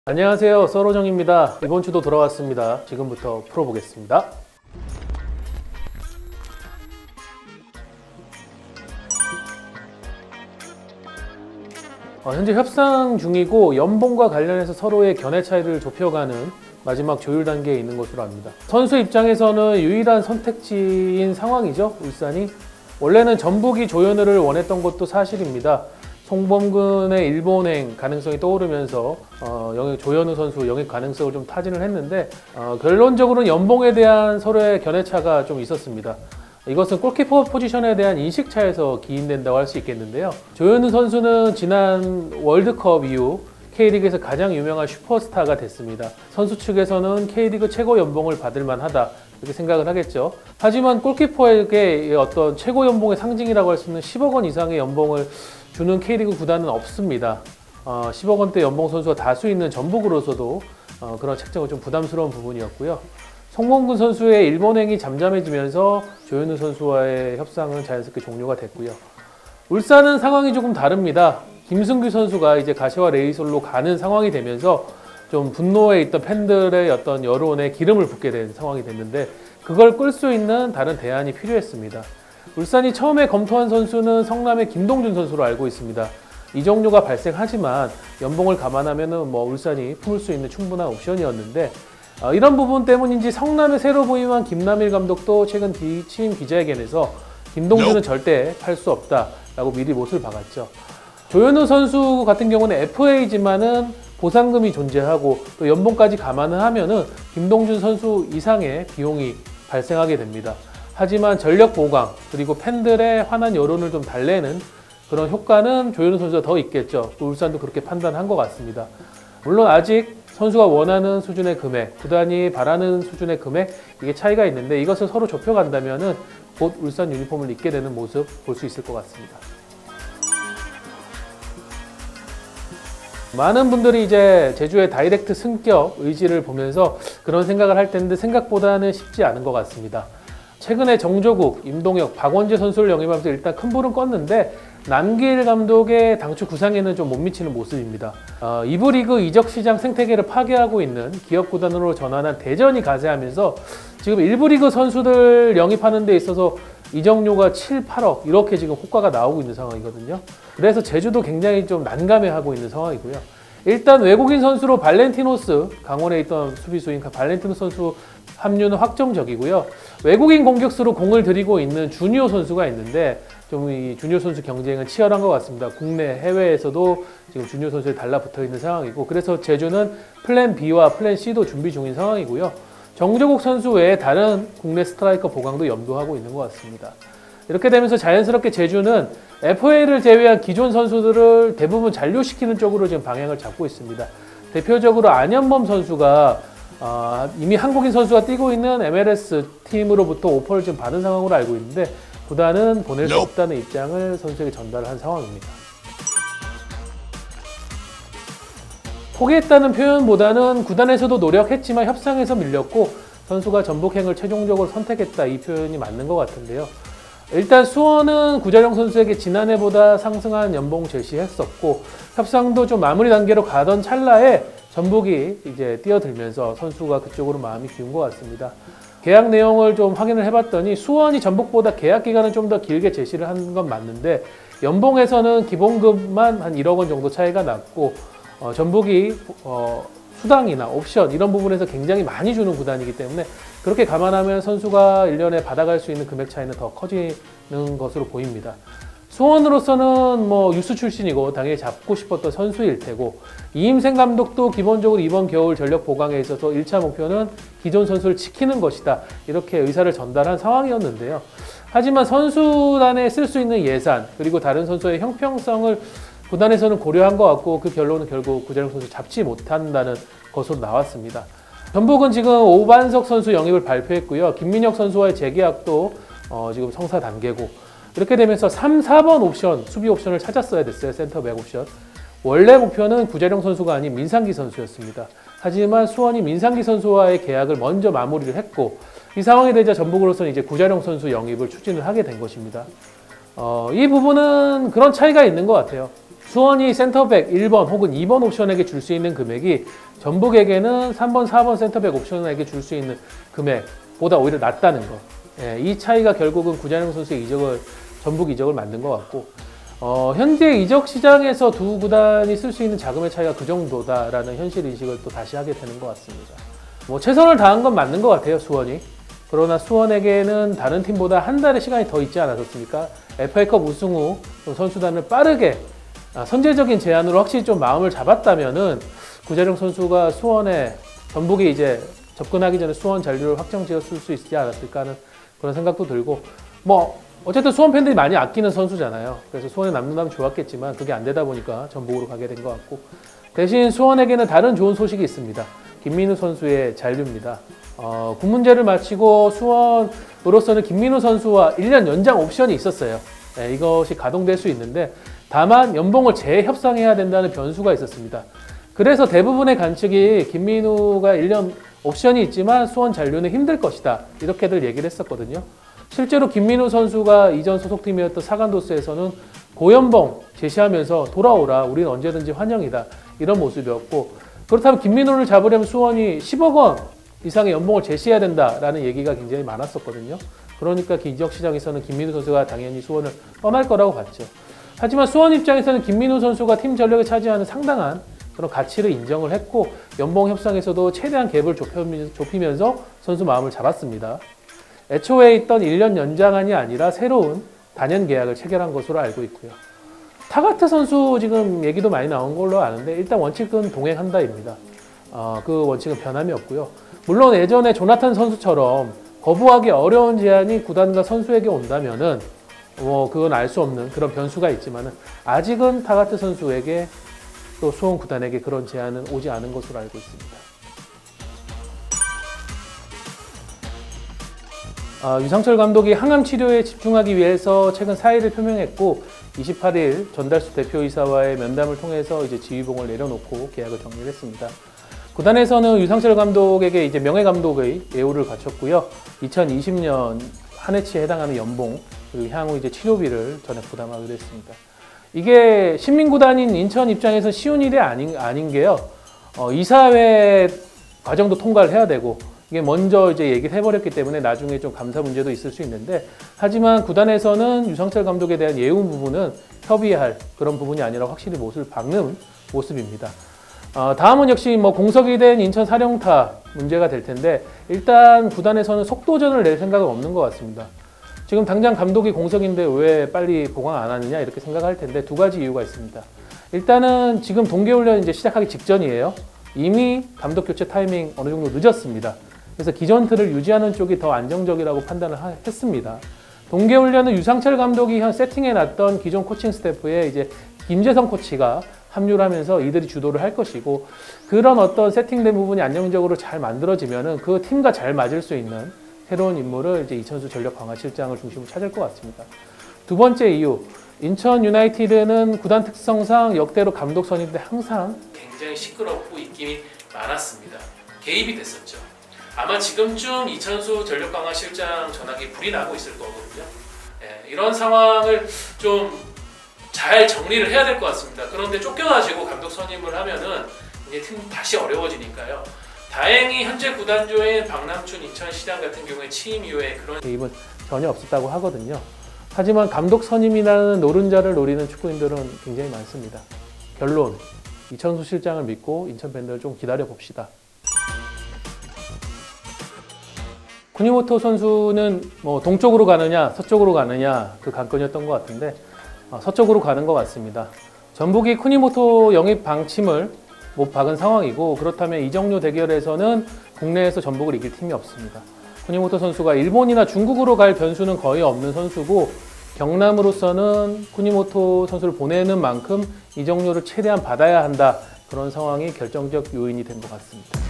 안녕하세요, 서로정입니다. 이번 주도 돌아왔습니다. 지금부터 풀어보겠습니다. 현재 협상 중이고 연봉과 관련해서 서로의 견해 차이를 좁혀가는 마지막 조율 단계에 있는 것으로 압니다. 선수 입장에서는 유일한 선택지인 상황이죠. 울산이 원래는 전북이 조현우를 원했던 것도 사실입니다. 송범근의 일본행 가능성이 떠오르면서 조현우 선수 영입 가능성을 좀 타진을 했는데 결론적으로는 연봉에 대한 서로의 견해차가 좀 있었습니다. 이것은 골키퍼 포지션에 대한 인식차에서 기인된다고 할 수 있겠는데요. 조현우 선수는 지난 월드컵 이후 K리그에서 가장 유명한 슈퍼스타가 됐습니다. 선수 측에서는 K리그 최고 연봉을 받을 만하다 이렇게 생각을 하겠죠. 하지만 골키퍼에게 어떤 최고 연봉의 상징이라고 할 수 있는 10억 원 이상의 연봉을 주는 K리그 구단은 없습니다. 10억 원대 연봉 선수가 다수 있는 전북으로서도 그런 책정은 좀 부담스러운 부분이었고요. 송범근 선수의 일본행이 잠잠해지면서 조현우 선수와의 협상은 자연스럽게 종료가 됐고요. 울산은 상황이 조금 다릅니다. 김승규 선수가 이제 가시와 레이솔로 가는 상황이 되면서 좀 분노에 있던 팬들의 어떤 여론에 기름을 붓게 된 상황이 됐는데 그걸 끌 수 있는 다른 대안이 필요했습니다. 울산이 처음에 검토한 선수는 성남의 김동준 선수로 알고 있습니다. 이적료가 발생하지만 연봉을 감안하면 울산이 품을 수 있는 충분한 옵션이었는데 이런 부분 때문인지 성남의 새로 부임한 김남일 감독도 최근 취임 기자회견에서 김동준은 절대 팔 수 없다라고 미리 못을 박았죠. 조현우 선수 같은 경우는 FA지만은 보상금이 존재하고 또 연봉까지 감안을 하면은 김동준 선수 이상의 비용이 발생하게 됩니다. 하지만 전력 보강 그리고 팬들의 환한 여론을 좀 달래는 그런 효과는 조현우 선수가 더 있겠죠. 또 울산도 그렇게 판단한 것 같습니다. 물론 아직 선수가 원하는 수준의 금액, 구단이 바라는 수준의 금액 이게 차이가 있는데 이것을 서로 좁혀간다면은 곧 울산 유니폼을 입게 되는 모습 볼 수 있을 것 같습니다. 많은 분들이 이제 제주의 다이렉트 승격 의지를 보면서 그런 생각을 할 텐데 생각보다는 쉽지 않은 것 같습니다. 최근에 정조국, 임동혁, 박원재 선수를 영입하면서 일단 큰 불은 껐는데 남길 감독의 당초 구상에는 좀 못 미치는 모습입니다. 2부 리그 이적 시장 생태계를 파괴하고 있는 기업 구단으로 전환한 대전이 가세하면서 지금 1부 리그 선수들 영입하는 데 있어서 이적료가 7, 8억 이렇게 지금 호가가 나오고 있는 상황이거든요. 그래서 제주도 굉장히 좀 난감해하고 있는 상황이고요. 일단 외국인 선수로 발렌티노스, 강원에 있던 수비수인 발렌티노스 선수 합류는 확정적이고요. 외국인 공격수로 공을 들이고 있는 주니오 선수가 있는데 좀 이 주니오 선수 경쟁은 치열한 것 같습니다. 국내, 해외에서도 지금 주니오 선수에 달라붙어 있는 상황이고 그래서 제주는 플랜 B와 플랜 C도 준비 중인 상황이고요. 정조국 선수 외에 다른 국내 스트라이커 보강도 염두하고 있는 것 같습니다. 이렇게 되면서 자연스럽게 제주는 FA를 제외한 기존 선수들을 대부분 잔류시키는 쪽으로 지금 방향을 잡고 있습니다. 대표적으로 안현범 선수가 이미 한국인 선수가 뛰고 있는 MLS 팀으로부터 오퍼를 지금 받은 상황으로 알고 있는데 구단은 보낼 수 없다는 입장을 선수에게 전달한 상황입니다. 포기했다는 표현보다는 구단에서도 노력했지만 협상에서 밀렸고 선수가 전북행을 최종적으로 선택했다 이 표현이 맞는 것 같은데요. 일단 수원은 구자룡 선수에게 지난해보다 상승한 연봉 제시했었고 협상도 좀 마무리 단계로 가던 찰나에 전북이 이제 뛰어들면서 선수가 그쪽으로 마음이 기운 것 같습니다. 계약 내용을 좀 확인을 해봤더니 수원이 전북보다 계약 기간을 좀 더 길게 제시를 한 건 맞는데 연봉에서는 기본급만 한 1억 원 정도 차이가 났고 전북이 수당이나 옵션 이런 부분에서 굉장히 많이 주는 구단이기 때문에 그렇게 감안하면 선수가 1년에 받아갈 수 있는 금액 차이는 더 커지는 것으로 보입니다. 수원으로서는 유스 출신이고 당연히 잡고 싶었던 선수일 테고 이임생 감독도 기본적으로 이번 겨울 전력 보강에 있어서 1차 목표는 기존 선수를 지키는 것이다 이렇게 의사를 전달한 상황이었는데요. 하지만 선수단에 쓸 수 있는 예산 그리고 다른 선수의 형평성을 구단에서는 고려한 것 같고 그 결론은 결국 구자룡 선수 잡지 못한다는 것으로 나왔습니다. 전북은 지금 오반석 선수 영입을 발표했고요. 김민혁 선수와의 재계약도 지금 성사 단계고 이렇게 되면서 3, 4번 옵션, 수비 옵션을 찾았어야 됐어요. 센터백 옵션. 원래 목표는 구자룡 선수가 아닌 민상기 선수였습니다. 하지만 수원이 민상기 선수와의 계약을 먼저 마무리를 했고 이 상황이 되자 전북으로서는 이제 구자룡 선수 영입을 추진을 하게 된 것입니다. 이 부분은 그런 차이가 있는 것 같아요. 수원이 센터백 1번 혹은 2번 옵션에게 줄 수 있는 금액이 전북에게는 3번, 4번 센터백 옵션에게 줄 수 있는 금액보다 오히려 낮다는 거. 예, 이 차이가 결국은 구자룡 선수의 전북 이적을 만든 것 같고, 현재 이적 시장에서 두 구단이 쓸 수 있는 자금의 차이가 그 정도다라는 현실 인식을 또 다시 하게 되는 것 같습니다. 뭐 최선을 다한 건 맞는 것 같아요, 수원이. 그러나 수원에게는 다른 팀보다 한 달의 시간이 더 있지 않았습니까? FA컵 우승 후 선수단을 빠르게 선제적인 제안으로 확실히 좀 마음을 잡았다면은 구자룡 선수가 전북이 이제 접근하기 전에 수원 잔류를 확정지었을 수 있지 않았을까 하는 그런 생각도 들고, 뭐 어쨌든 수원 팬들이 많이 아끼는 선수잖아요. 그래서 수원에 남는다면 좋았겠지만 그게 안 되다 보니까 전북으로 가게 된 것 같고, 대신 수원에게는 다른 좋은 소식이 있습니다. 김민우 선수의 잔류입니다. 군문제를 마치고 수원으로서는 김민우 선수와 1년 연장 옵션이 있었어요. 네, 이것이 가동될 수 있는데 다만 연봉을 재협상해야 된다는 변수가 있었습니다. 그래서 대부분의 관측이 김민우가 1년 옵션이 있지만 수원 잔류는 힘들 것이다, 이렇게들 얘기를 했었거든요. 실제로 김민우 선수가 이전 소속팀이었던 사간도스에서는 고연봉 제시하면서 돌아오라, 우리는 언제든지 환영이다, 이런 모습이었고, 그렇다면 김민우를 잡으려면 수원이 10억 원 이상의 연봉을 제시해야 된다라는 얘기가 굉장히 많았었거든요. 그러니까 이적 시장에서는 김민우 선수가 당연히 수원을 떠날 거라고 봤죠. 하지만 수원 입장에서는 김민우 선수가 팀 전력을 차지하는 상당한 그런 가치를 인정을 했고, 연봉 협상에서도 최대한 갭을 좁히면서 선수 마음을 잡았습니다. 애초에 있던 1년 연장안이 아니라 새로운 단연 계약을 체결한 것으로 알고 있고요. 타가트 선수 지금 얘기도 많이 나온 걸로 아는데 일단 원칙은 동행한다입니다. 그 원칙은 변함이 없고요. 물론 예전에 조나탄 선수처럼 거부하기 어려운 제안이 구단과 선수에게 온다면은 그건 알 수 없는 그런 변수가 있지만은 아직은 타가트 선수에게 또 수원 구단에게 그런 제안은 오지 않은 것으로 알고 있습니다. 유상철 감독이 항암 치료에 집중하기 위해서 최근 사의를 표명했고, 28일 전달수 대표이사와의 면담을 통해서 이제 지휘봉을 내려놓고 계약을 정리를 했습니다. 구단에서는 유상철 감독에게 이제 명예 감독의 예우를 바쳤고요. 2020년 한 해치에 해당하는 연봉, 그리고 향후 이제 치료비를 전액 부담하기로 했습니다. 이게 신민구단인 인천 입장에서 쉬운 일이 아닌 게요. 이사회 과정도 통과를 해야 되고, 이게 먼저 이제 얘기를 해버렸기 때문에 나중에 좀 감사 문제도 있을 수 있는데, 하지만 구단에서는 유상철 감독에 대한 예우 부분은 협의할 그런 부분이 아니라 확실히 못을 박는 모습입니다. 다음은 역시 공석이 된 인천 사령타 문제가 될 텐데, 일단 구단에서는 속도전을 낼 생각은 없는 것 같습니다. 지금 당장 감독이 공석인데 왜 빨리 보강 안 하느냐, 이렇게 생각할 텐데 두 가지 이유가 있습니다. 일단은 지금 동계훈련 이제 시작하기 직전이에요. 이미 감독 교체 타이밍 어느 정도 늦었습니다. 그래서 기존 틀을 유지하는 쪽이 더 안정적이라고 판단을 했습니다. 동계훈련은 유상철 감독이 세팅해놨던 기존 코칭 스태프에 이제 김재성 코치가 합류를 하면서 이들이 주도를 할 것이고, 그런 어떤 세팅된 부분이 안정적으로 잘 만들어지면은 그 팀과 잘 맞을 수 있는 새로운 인물을 이제 이천수 전력 강화 실장을 중심으로 찾을 것 같습니다. 두 번째 이유, 인천 유나이티드는 구단 특성상 역대로 감독 선임 때 항상 굉장히 시끄럽고 입김이 많았습니다. 개입이 됐었죠. 아마 지금쯤 이천수 전력 강화 실장 전화기 불이 나고 있을 거거든요. 이런 상황을 좀 잘 정리를 해야 될 것 같습니다. 그런데 쫓겨가지고 감독 선임을 하면은 이제 팀 다시 어려워지니까요. 다행히 현재 구단주인 박남춘 인천시장 같은 경우에 취임 이후에 그런 개입은 전혀 없었다고 하거든요. 하지만 감독 선임이라는 노른자를 노리는 축구인들은 굉장히 많습니다. 결론, 이천수 실장을 믿고 인천 팬들 좀 기다려 봅시다. 쿠니모토 선수는 동쪽으로 가느냐 서쪽으로 가느냐 그 관건이었던 것 같은데 서쪽으로 가는 것 같습니다. 전북이 쿠니모토 영입 방침을 못 박은 상황이고, 그렇다면 이정료 대결에서는 국내에서 전북을 이길 팀이 없습니다. 쿠니모토 선수가 일본이나 중국으로 갈 변수는 거의 없는 선수고, 경남으로서는 쿠니모토 선수를 보내는 만큼 이정료를 최대한 받아야 한다, 그런 상황이 결정적 요인이 된 것 같습니다.